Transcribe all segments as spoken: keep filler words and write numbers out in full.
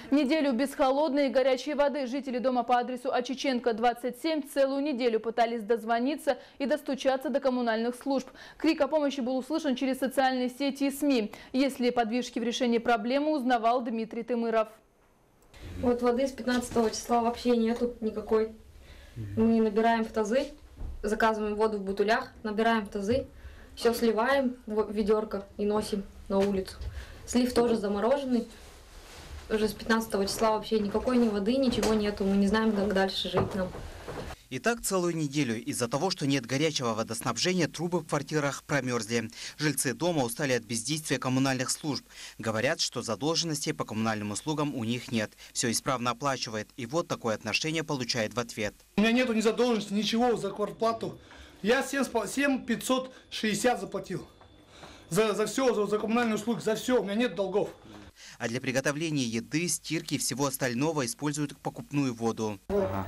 Неделю без холодной и горячей воды жители дома по адресу Очиченко, двадцать семь, целую неделю пытались дозвониться и достучаться до коммунальных служб. Крик о помощи был услышан через социальные сети и СМИ. Есть ли подвижки в решении проблемы, узнавал Дмитрий Тымыров. Вот воды с пятнадцатого числа вообще нету никакой. Мы набираем в тазы, заказываем воду в бутылях, набираем в тазы, все сливаем в ведерко и носим на улицу. Слив тоже замороженный. Уже с пятнадцатого числа вообще никакой ни воды, ничего нету. Мы не знаем, как дальше жить нам. И так целую неделю. Из-за того, что нет горячего водоснабжения, трубы в квартирах промерзли. Жильцы дома устали от бездействия коммунальных служб. Говорят, что задолженностей по коммунальным услугам у них нет. Все исправно оплачивает. И вот такое отношение получает в ответ. У меня нету ни задолженности, ничего за квартплату. Я семь тысяч пятьсот шестьдесят заплатил. За, за все, за, за коммунальные услуги, за все. У меня нет долгов. А для приготовления еды, стирки и всего остального используют покупную воду. Ага.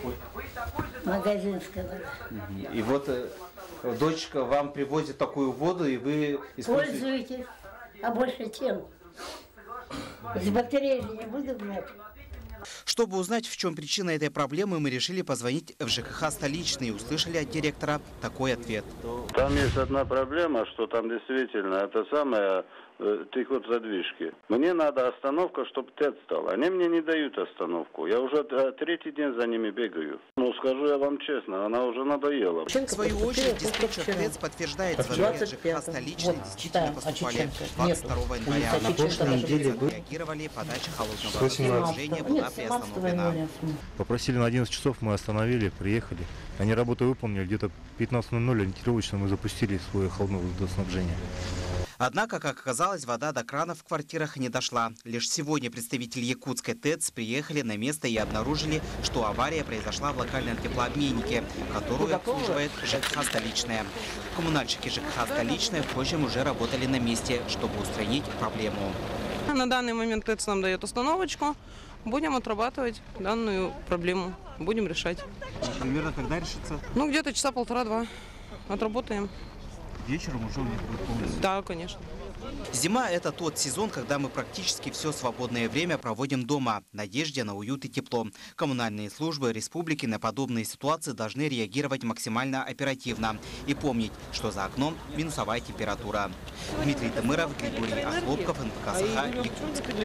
Магазинская вода. И вот э, дочка вам привозит такую воду, и вы используете... Пользуйтесь. А больше чем? С батареей не буду брать. Чтобы узнать, в чем причина этой проблемы, мы решили позвонить в ЖКХ «Столичный» и услышали от директора такой ответ. Там есть одна проблема, что там действительно это самое... Тих вот задвижки. Мне надо остановка, чтобы ТЭЦ стал. Они мне не дают остановку. Я уже третий день за ними бегаю. Ну, скажу я вам честно, она уже надоела. В свою очередь, диспетчер ТЭЦ подтверждает, звонки ЖКХ «Столичный» действительно поступали двадцать второго января. На прошлой неделе реагировали, подача холодного снабжения была приостановлена. Попросили на одиннадцать часов, мы остановили, приехали. Они работу выполнили, где-то пятнадцать ноль ноль ориентировочно мы запустили свое холодное водоснабжение. Однако, как оказалось, вода до кранов в квартирах не дошла. Лишь сегодня представители якутской ТЭЦ приехали на место и обнаружили, что авария произошла в локальном теплообменнике, которую обслуживает ЖКХ «Столичная». Коммунальщики ЖКХ «Столичная», впрочем, уже работали на месте, чтобы устранить проблему. На данный момент ТЭЦ нам дает установочку. Будем отрабатывать данную проблему. Будем решать. Примерно когда решится? Ну, где-то часа полтора-два. Отработаем. Вечером уже у них будет полностью? Да, конечно. Зима – это тот сезон, когда мы практически все свободное время проводим дома, в надежде на уют и тепло. Коммунальные службы республики на подобные ситуации должны реагировать максимально оперативно и помнить, что за окном минусовая температура. Дмитрий Тымыров, Григорий Ослопков, эн вэ ка «Саха», Якутск.